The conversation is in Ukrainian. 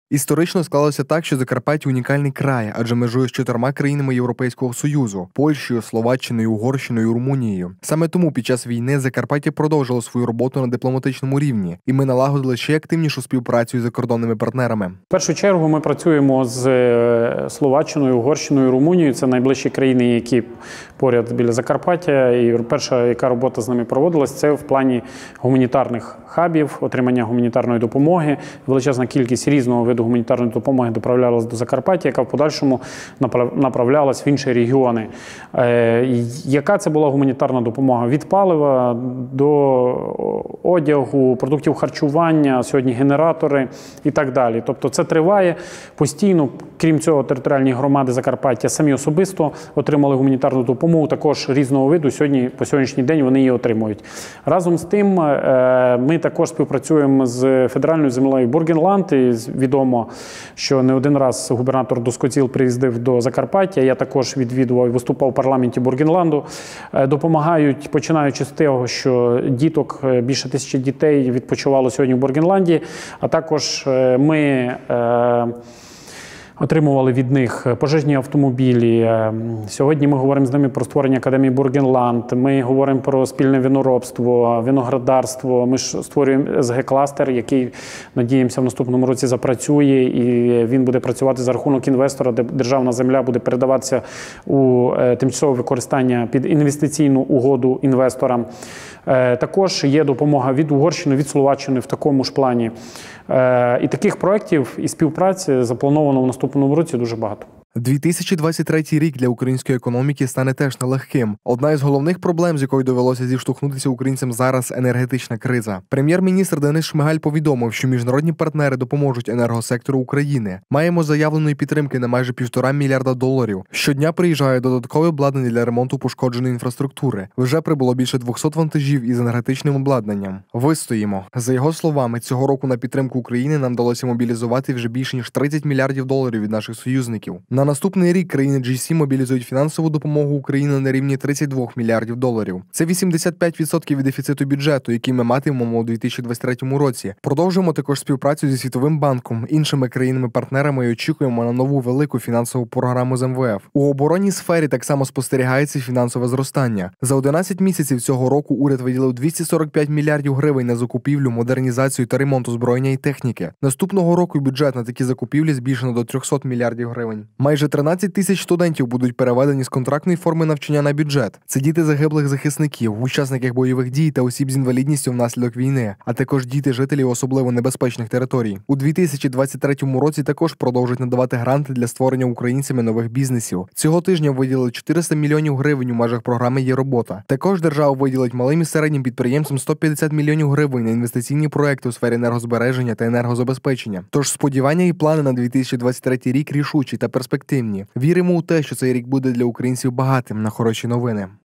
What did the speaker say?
Історично склалося так, що Закарпаття – унікальний край, адже межує з 4 країнами Європейського Союзу – Польщею, Словаччиною, Угорщиною і Румунією. Саме тому під час війни Закарпаття продовжило свою роботу на дипломатичному рівні, і ми налагодили ще активнішу співпрацю із закордонними партнерами. В першу чергу ми працюємо з Словаччиною, Угорщиною, Румунією. Це найближчі країни, які поряд біля Закарпаття. І перша, яка робота з ними проводилась, це в плані гуманітарних хабів, отримання гуманітарної допомоги. Величезна кількість різного виду гуманітарної допомоги доправлялась до Закарпаття, яка в подальшому направлялась в інші регіони. Яка це була гуманітарна допомога? Від палива до одягу, продуктів харчування, сьогодні генератори і так далі. Тобто це триває постійно. Крім цього, територіальні громади Закарпаття самі особисто отримали гуманітарну допомогу, також різного виду. По сьогоднішній день вони її отримують. Разом з тим, ми також співпрацюємо з федеральною землею Бургенланд. І відомо, що не один раз губернатор Доскоціл приїздив до Закарпаття. Я також відвідував і виступав в парламенті Бургенланду. Допомагають, починаючи з того, що діток, більше 1000 дітей відпочивало сьогодні в Бургенланді, а також ми отримували від них пожежні автомобілі. Сьогодні ми говоримо з ними про створення Академії Бургенланд, ми говоримо про спільне виноробство, виноградарство. Ми ж створюємо СГ-кластер, який, надіємося, в наступному році запрацює, і він буде працювати за рахунок інвестора, де державна земля буде передаватися у тимчасове використання під інвестиційну угоду інвесторам. Також є допомога від Угорщини, від Словаччини в такому ж плані. І таких проєктів і співпраці заплановано в наступному році дуже багато. 2023 рік для української економіки стане теж нелегким. Одна із головних проблем, з якою довелося зіштовхнутися українцям зараз – енергетична криза. Прем'єр-міністр Денис Шмигаль повідомив, що міжнародні партнери допоможуть енергосектору України. Маємо заявленої підтримки на майже $1,5 мільярда. Щодня приїжджає додаткове обладнання для ремонту пошкодженої інфраструктури. Вже прибуло більше 200 вантажів із енергетичним обладнанням. Вистоїмо. За його словами, цього року на підтримку України нам вдалося мобілізувати вже більше ніж $30 мільярдів від наших союзників. На наступний рік країни G7 мобілізують фінансову допомогу Україні на рівні $32 мільярдів. Це 85% від дефіциту бюджету, який ми матимемо у 2023 році. Продовжуємо також співпрацю зі Світовим банком, іншими країнами-партнерами і очікуємо на нову велику фінансову програму з МВФ. У оборонній сфері так само спостерігається фінансове зростання. За 11 місяців цього року уряд виділив $245 мільярдів на закупівлю, модернізацію та ремонт озброєння і техніки. Наступного року бюджет на такі закупівлі збільшено до $300 мільярдів. Майже 13 тисяч студентів будуть переведені з контрактної форми навчання на бюджет. Це діти загиблих захисників, учасників бойових дій та осіб з інвалідністю внаслідок війни, а також діти жителів особливо небезпечних територій. У 2023 році також продовжують надавати гранти для створення українцями нових бізнесів. Цього тижня виділили $400 мільйонів у межах програми «Є робота». Також держава виділить малим і середнім підприємцям $150 мільйонів на інвестиційні проекти у сфері енергозбереження та енергозабезпечення. Тож сподівання і плани на 2023 рік рішучі та перспективні. Віримо у те, що цей рік буде для українців багатим на хороші новини.